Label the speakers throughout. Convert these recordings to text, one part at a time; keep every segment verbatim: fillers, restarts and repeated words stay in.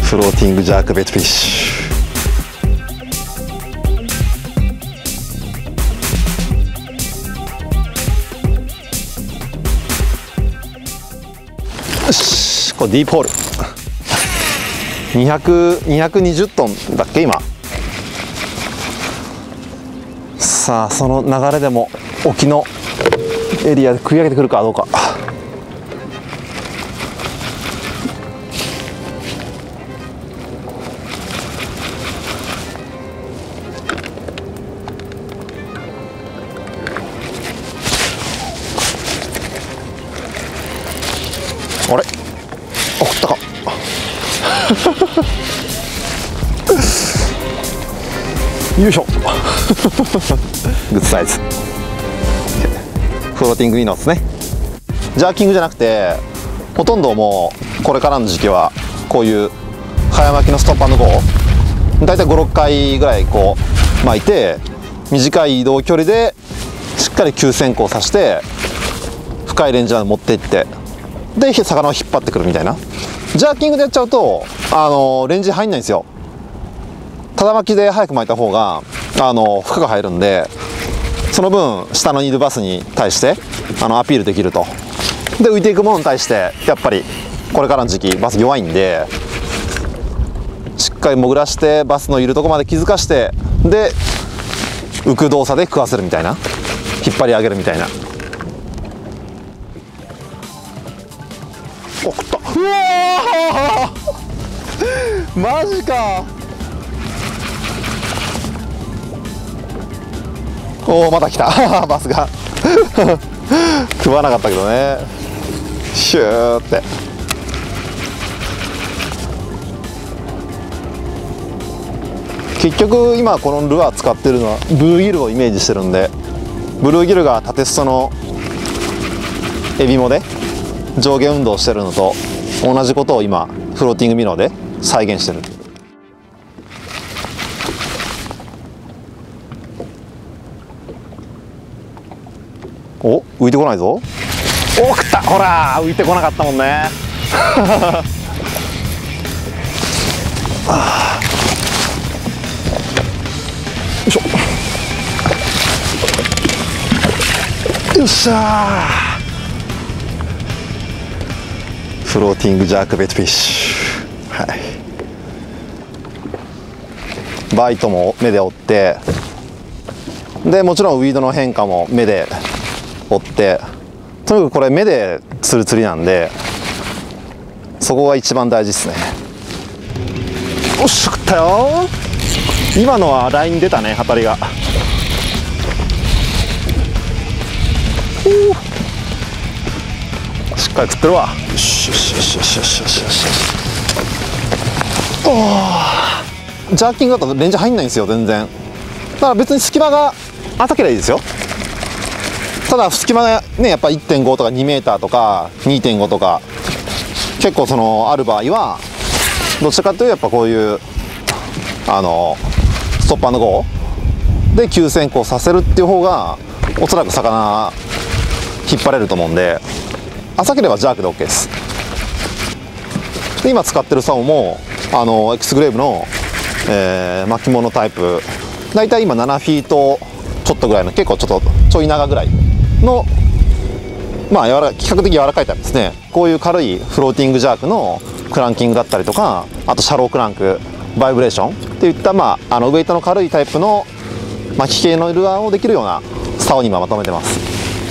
Speaker 1: フローティングジャークベッドフィッシュ。よし、これディープホールにひゃく、にひゃくにじゅっトンだっけ今。さあその流れでも沖のエリアで食い上げてくるかどうか。あれ、あ、食ったかよいしょグッドサイズ。フローティングミノですね。ジャーキングじゃなくて、ほとんどもうこれからの時期はこういう早巻きのストップ&ゴー、だいたいごろっかいぐらいこう巻いて、短い移動距離でしっかり急先行させて深いレンジまで持っていって、で魚を引っ張ってくるみたいな。ジャーキングでやっちゃうとあのレンジ入んないんですよ。ただ巻きで早く巻いた方があの負荷が入るんで、その分下のいるバスに対してあのアピールできると。で浮いていくものに対してやっぱりこれからの時期バス弱いんで、しっかり潜らしてバスのいるとこまで気づかして、で浮く動作で食わせるみたいな、引っ張り上げるみたいな。お、食った。うわーマジか。おお、また来たバスが食わなかったけどね、シューって。結局今このルアー使ってるのはブルーギルをイメージしてるんで、ブルーギルが縦裾のエビモで上下運動してるのと同じことを今フローティングミノーで再現してる。お、浮いてこないぞ。お、食った。ほら浮いてこなかったもんねあ、よいしょ。よっしゃー、フローティングジャークベッドフィッシュ。はい、バイトも目で追って、でもちろんウィードの変化も目で追って、とにかくこれ目で釣る釣りなんで、そこが一番大事ですね。おっしゃ、食ったよ。今のはライン出たね、当たりが。しっかり食ってるわ。よしよしよしよしよしよしよし。お、ジャーキングだとレンジ入んないんですよ全然。だから別に隙間が浅ければいいですよ。ただ隙間がねやっぱ いってんご とかにメーターとか にてんご とか結構そのある場合は、どっちかというとやっぱこういうあのストップ&ゴーで急先行させるっていう方がおそらく魚引っ張れると思うんで、浅ければジャークで OK です。で今使ってる竿もあの X グレーブの、えー、巻物タイプ、だいたい今ななフィートちょっとぐらいの、結構ちょっとちょい長ぐらいの、まあ柔ら比較的柔らかいタイプですね。こういう軽いフローティングジャークのクランキングだったりとか、あとシャロークランク、バイブレーションっていった、まあ、あのウエイトの軽いタイプの巻き系のルアーをできるような竿に今まとめてます。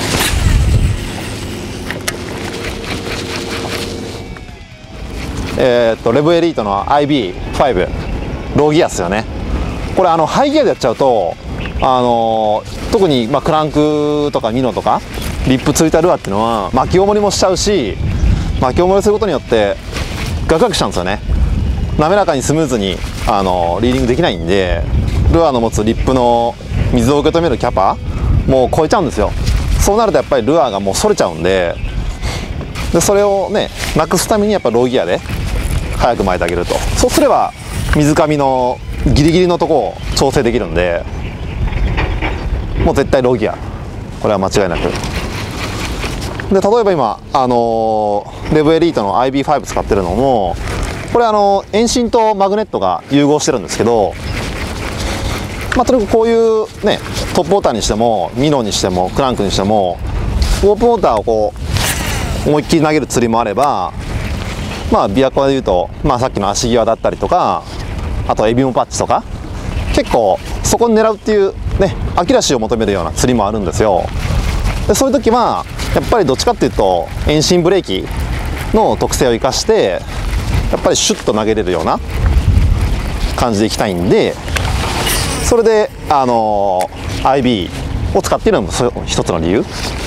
Speaker 1: えー、っとレブエリートの アイビーファイブ ローギアですよね。これあのハイギアでやっちゃうと、あのー、特に、まあ、クランクとかミノとかリップついたルアーっていうのは巻き重りもしちゃうし、巻き重りすることによってガクガクしちゃうんですよね。滑らかにスムーズに、あのー、リーディングできないんで、ルアーの持つリップの水を受け止めるキャパもう超えちゃうんですよ。そうなるとやっぱりルアーがもうそれちゃうんで、でそれをねなくすためにやっぱローギアで早く巻いてあげると。そうすれば水上のギリギリのとこを調整できるんで、もう絶対ローギア、これは間違いなく。で例えば今、あのー、レブエリートの アイビーファイブ 使ってるのもこれあの遠心とマグネットが融合してるんですけど、まあ、とにかくこういうねトップウォーターにしてもミノにしてもクランクにしてもオープンウォーターをこう思いっきり投げる釣りもあれば、まあ琵琶湖でいうと、まあ、さっきの足際だったりとか、あとエビモパッチとか結構そこに狙うっていうねアキラシーを求めるような釣りもあるんですよ。でそういう時はやっぱりどっちかっていうと遠心ブレーキの特性を生かしてやっぱりシュッと投げれるような感じでいきたいんで、それであのー、アイビー を使っているのも一つの理由。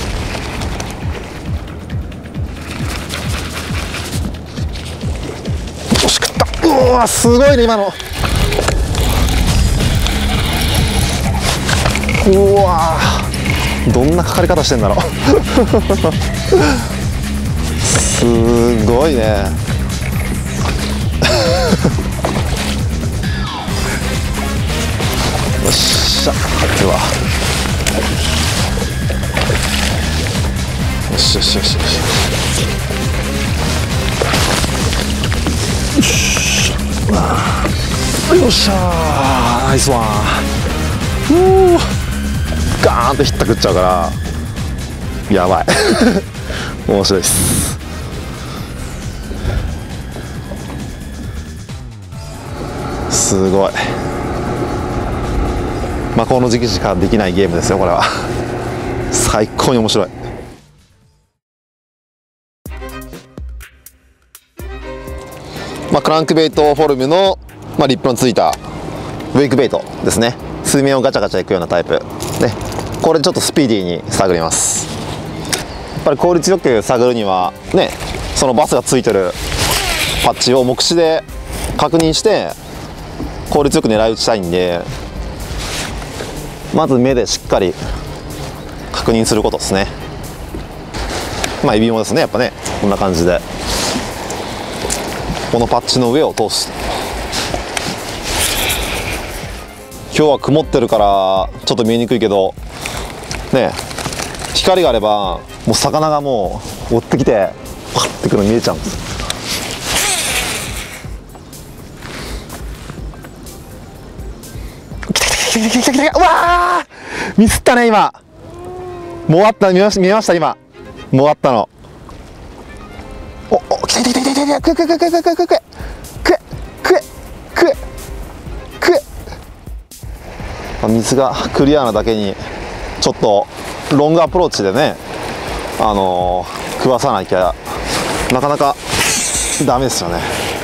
Speaker 1: 惜しかった。うわすごいね今の。うわどんなかかり方してんだろうすごいねよっしゃ勝つわ。よしよしよしよしよっしゃーナイスワン。うーガーンとひったくっちゃうからやばい面白いです。すごい、まあこの時期しかできないゲームですよこれは最高に面白い。まあクランクベイトフォルムの、まあ、リップのついたウェイクベイトですね。水面をガチャガチャいくようなタイプね。これちょっとスピーディーに探ります。やっぱり効率よく探るにはねそのバスがついてるパッチを目視で確認して効率よく狙い撃ちたいんで、まず目でしっかり確認することですね。まあ指もですねやっぱねこんな感じでこのパッチの上を通す。今日は曇ってるからちょっと見えにくいけどね、光があればもう魚がもう追ってきてパッてくるの見えちゃうんです。来た来た来た来た来た来た。うわーミスったね今。もうあった見えました見えました今。もうあったの。おお来た来た来た来た来た。くえくえくえくえくえくえくえくえくえくえくえ。水がクリアなだけにちょっとロングアプローチでね、あのー、食わさなきゃなかなかダメですよね。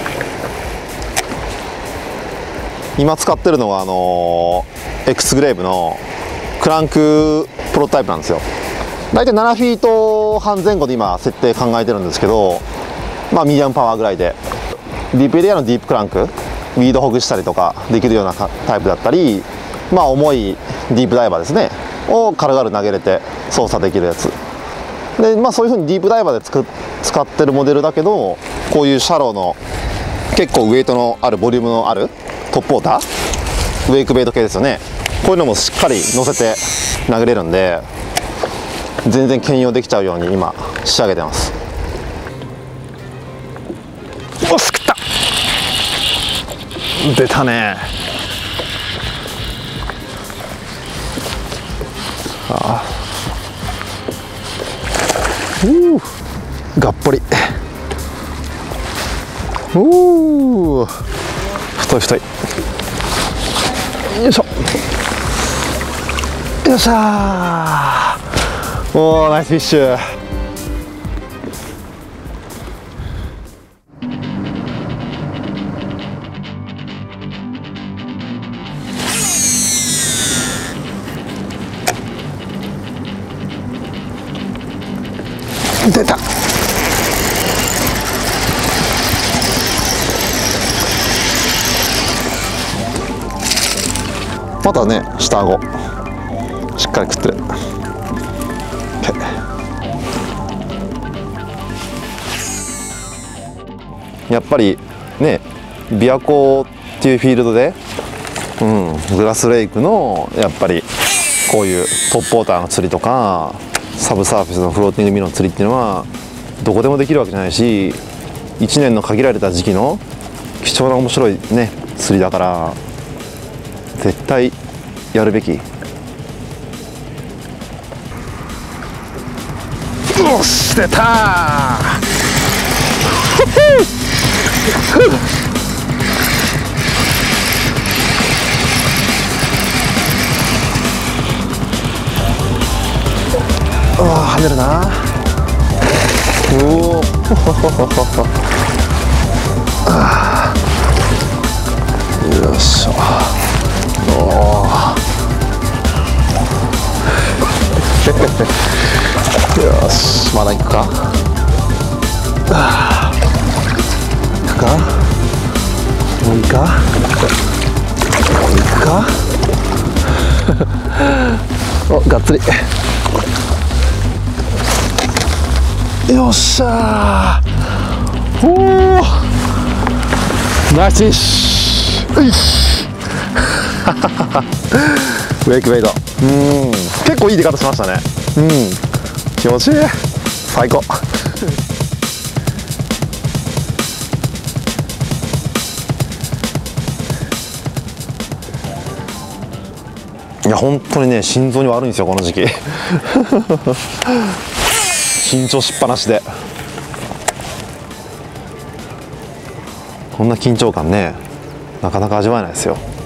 Speaker 1: 今使ってるのはあのー、X グレーブのクランクプロタイプなんですよ。だいたいななフィートはん前後で今設定考えてるんですけど、まあミディアムパワーぐらいでディープエリアのディープクランクウィードほぐしたりとかできるようなタイプだったり、まあ重いディープダイバーですねを軽々投げれて操作できるやつで、まあそういうふうにディープダイバーでつく使ってるモデルだけど、こういうシャローの結構ウエイトのあるボリュームのあるトップウォーターウェイクベイト系ですよね。こういうのもしっかり乗せて投げれるんで全然兼用できちゃうように今仕上げてます。おすくった出たね。あうーがっぽり。うー太い太い。よいしょよっしゃー。おーナイスフィッシュ。出た。またね下顎しっかり食ってる。やっぱりね琵琶湖っていうフィールドで、うん、グラスレイクのやっぱりこういうトップウォーターの釣りとかサブサーフェスのフローティングミノの釣りっていうのはどこでもできるわけじゃないし、いちねんの限られた時期の貴重な面白いね釣りだから絶対やるべき。よし出たーああ跳ねるな。おおよいしょ。およしまだ行くか。行くかもういいかもういくかおがっつり。よっしゃー。おおナイスフィッシュ。よしウェイクウェイド。うん結構いい出方しましたね。うん気持ちいい最高いや本当にね心臓に悪いんですよこの時期緊張しっぱなしで。こんな緊張感ねなかなか味わえないですよ。